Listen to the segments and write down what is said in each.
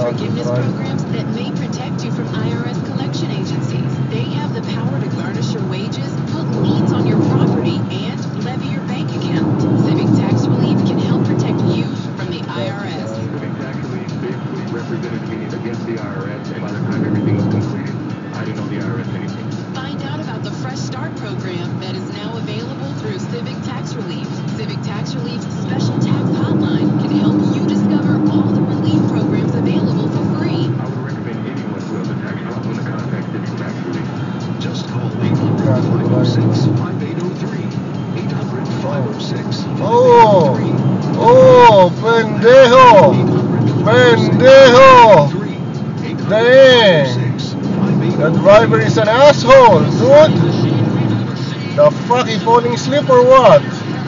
forgiveness programs that may protect you from IRS collection agencies. They have the power to garnish your wages, put liens on your property, and levy your bank account. Civic Tax Relief can help protect you from the IRS. Civic Tax Relief basically represented me against the IRS, and by the time everything was completed, I didn't owe the IRS anything. Find out about the Fresh Start program that is now available through Civic Tax Relief. Civic Tax Relief's special tax hotline can help you discover all the relief programs available for free. I would recommend anyone who has a tax problem to contact Civic Tax Relief. Just call 800-506-5803. 800-506-5803. Oh, pendejo! Pendejo! Dang! The driver is an asshole, dude! The fuck, he falling asleep or what?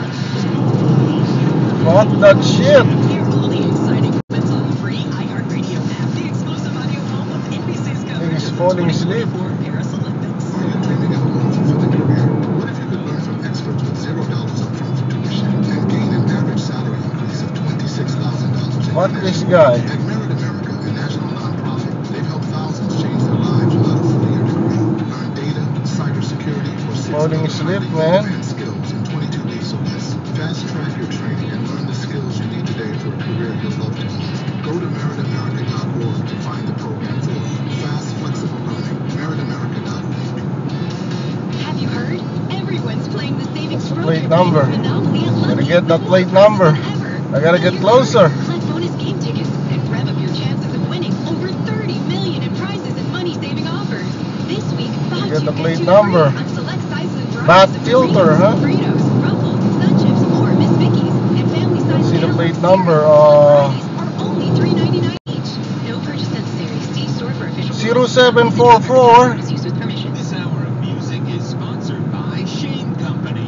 Fuck that shit! Hear all the exciting moments on the free iHeartRadio app, the exclusive audio home of NBC's coverage He's of the falling asleep. 2024 Paris Olympics. Are you dreaming of a well-fulfilling career? What if you could learn from experts with $0 upfront for tuition and gain an average salary increase of $26,000? Fuck this guy. At Merit America, a national nonprofit, they've helped thousands change their lives without a four-year degree. Learn data, cybersecurity, or Falling asleep, man. advanced skills in 22 weeks or less. Fast track your training and learn the skills you need today for a career you'll love to own. Go to meritamerica.org to find the program for you. Fast, flexible learning. meritamerica.org. Have you heard? Everyone's playing the savings program. Plate number. Monopoly and Gotta Lucky get that with plate more number. than ever. I gotta get closer. Collect bonus game tickets and rev up your chances of winning over 30 million in prizes and money-saving offers. This week, buy Get the two, plate get two number. free on select sizes and Bat varieties of filter, Doritos, huh? Fritos, Ruffles, Sun Chips, or Miss Vicky's, and family-sized See the Kellogg plate cereal number, varieties are only $3.99 each. No purchase necessary. See store for official 0744 Use with permission. This hour of music is sponsored by Shane Company.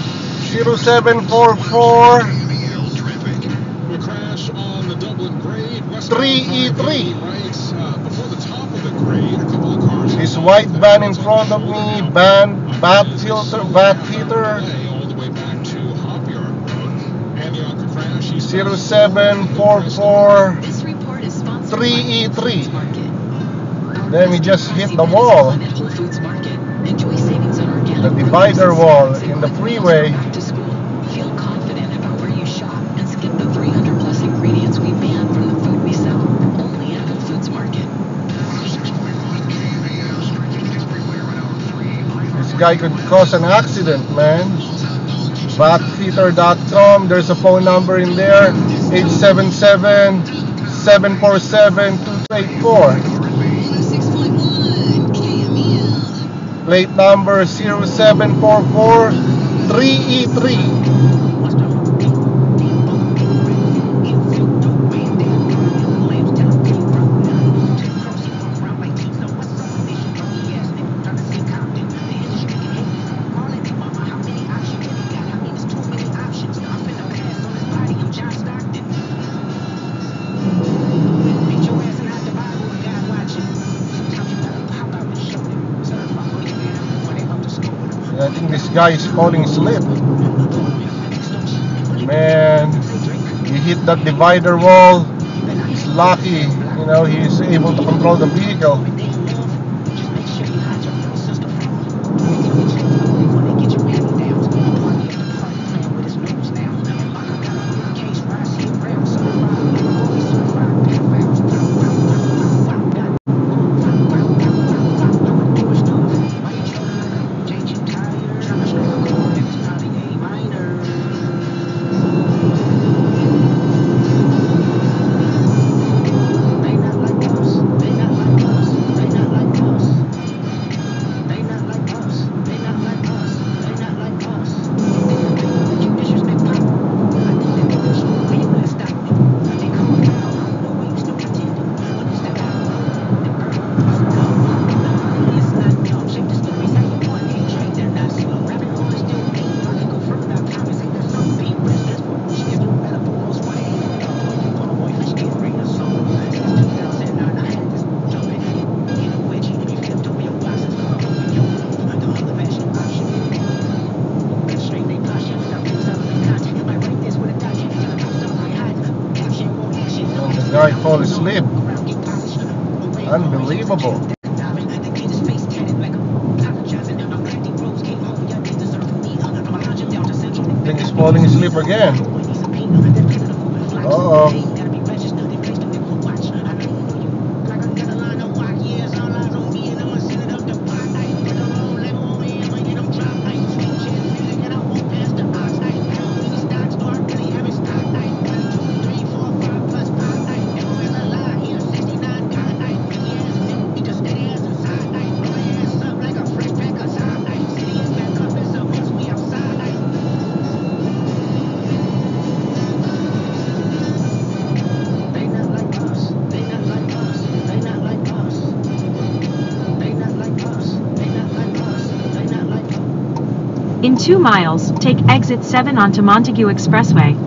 0744 A crash on the Dublin grade. 3E3. Right before the top of the grade, a couple of cars. This white van in front of me, bat filter, bat heater, All the way back to Hopyard Road. And the Anchor crash. 0744 This report is sponsored 3E3. by Whole Foods Market. Then we just hit the wall. At Whole Foods Market. Enjoy savings on organic The divider wall in the freeway. Back to school. Feel confident about where you shop and skip the 300 plus ingredients we ban from the food we sell. Only at Whole Foods Market. This guy could cause an accident, man. Batfeeder.com. There's a phone number in there. 877-747-2284. 6.1 KMEL. Plate number 0744 3E3. I think this guy is falling asleep. Man, he hit that divider wall. He's lucky, you know, he's able to control the vehicle. The guy fall asleep. Unbelievable. I think he's falling asleep again. Uh-oh. In 2 miles, take exit 7 onto Montague Expressway.